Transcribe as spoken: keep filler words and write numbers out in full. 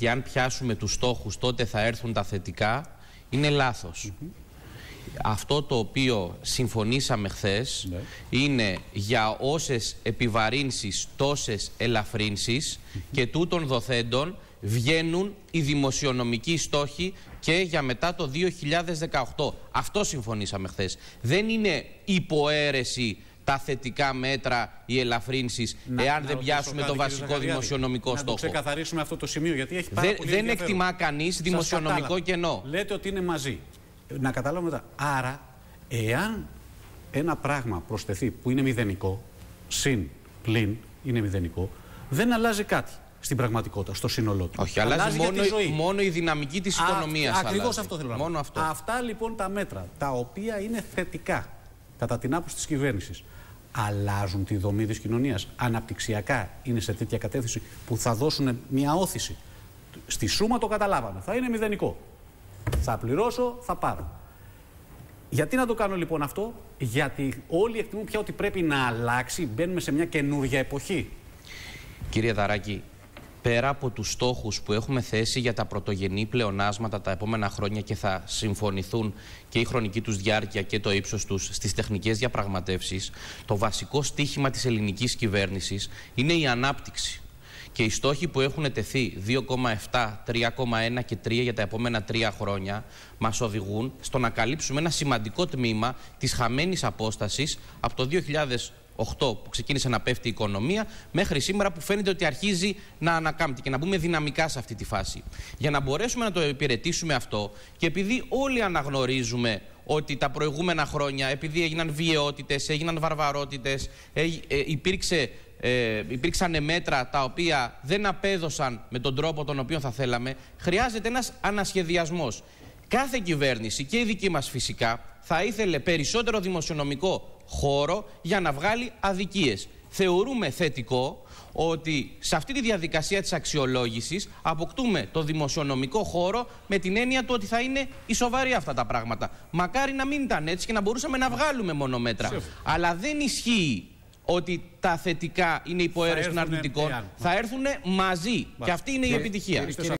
ότι αν πιάσουμε τους στόχους τότε θα έρθουν τα θετικά, είναι λάθος. Mm-hmm. Αυτό το οποίο συμφωνήσαμε χθες ναι. είναι για όσες επιβαρύνσεις τόσες ελαφρύνσεις mm-hmm. και τούτων δοθέντων βγαίνουν οι δημοσιονομικοί στόχοι και για μετά το δύο χιλιάδες δεκαοκτώ. Αυτό συμφωνήσαμε χθες. Δεν είναι υποαίρεση τα θετικά μέτρα, οι ελαφρύνσεις, να, εάν να δεν πιάσουμε το βασικό δημοσιονομικό να στόχο. Να το ξεκαθαρίσουμε αυτό το σημείο, γιατί έχει πάρα Δε, πολύ Δεν εκτιμά κανείς δημοσιονομικό κενό. Λέτε ότι είναι μαζί. Να καταλάβουμε μετά. Άρα, εάν ένα πράγμα προσθεθεί που είναι μηδενικό, συν, πλην, είναι μηδενικό, δεν αλλάζει κάτι στην πραγματικότητα, στο σύνολό του. Όχι, αλλάζει, αλλάζει μόνο, μόνο η δυναμική της Α, οικονομίας. Ακριβώς αυτό θέλω να πω. Μόνο αυτό. Αυτά λοιπόν τα μέτρα, τα οποία είναι θετικά, κατά την άποψη της κυβέρνησης, αλλάζουν τη δομή της κοινωνίας. Αναπτυξιακά είναι σε τέτοια κατεύθυνση που θα δώσουν μια όθηση. Στη σούμα το καταλάβαμε. Θα είναι μηδενικό. Θα πληρώσω, θα πάρω. Γιατί να το κάνω λοιπόν αυτό? Γιατί όλοι εκτιμούν πια ότι πρέπει να αλλάξει. Μπαίνουμε σε μια καινούργια εποχή. Κύριε Δαράκη, πέρα από τους στόχους που έχουμε θέσει για τα πρωτογενή πλεονάσματα τα επόμενα χρόνια και θα συμφωνηθούν και η χρονική τους διάρκεια και το ύψος τους στις τεχνικές διαπραγματεύσεις, το βασικό στίχημα της ελληνικής κυβέρνησης είναι η ανάπτυξη. Και οι στόχοι που έχουν τεθεί δύο κόμμα επτά, τρία κόμμα ένα και τρία για τα επόμενα τρία χρόνια μας οδηγούν στο να καλύψουμε ένα σημαντικό τμήμα της χαμένης απόστασης από το δύο χιλιάδες οκτώ που ξεκίνησε να πέφτει η οικονομία μέχρι σήμερα που φαίνεται ότι αρχίζει να ανακάμπτει και να μπούμε δυναμικά σε αυτή τη φάση. Για να μπορέσουμε να το υπηρετήσουμε αυτό και επειδή όλοι αναγνωρίζουμε ότι τα προηγούμενα χρόνια επειδή έγιναν βιαιότητες, έγιναν βαρβαρότητες, ε, ε, υπήρξε Ε, υπήρξαν μέτρα τα οποία δεν απέδωσαν με τον τρόπο τον οποίο θα θέλαμε, χρειάζεται ένας ανασχεδιασμός. Κάθε κυβέρνηση και η δική μας φυσικά θα ήθελε περισσότερο δημοσιονομικό χώρο για να βγάλει αδικίες. Θεωρούμε θετικό ότι σε αυτή τη διαδικασία της αξιολόγησης αποκτούμε το δημοσιονομικό χώρο με την έννοια του ότι θα είναι ισοβαρή αυτά τα πράγματα. Μακάρι να μην ήταν έτσι και να μπορούσαμε να βγάλουμε μόνο μέτρα. Αλλά δεν ισχύει ότι τα θετικά είναι υποαίρεση των αρνητικών. Θα έρθουν μαζί. Μα. Και αυτή είναι η επιτυχία.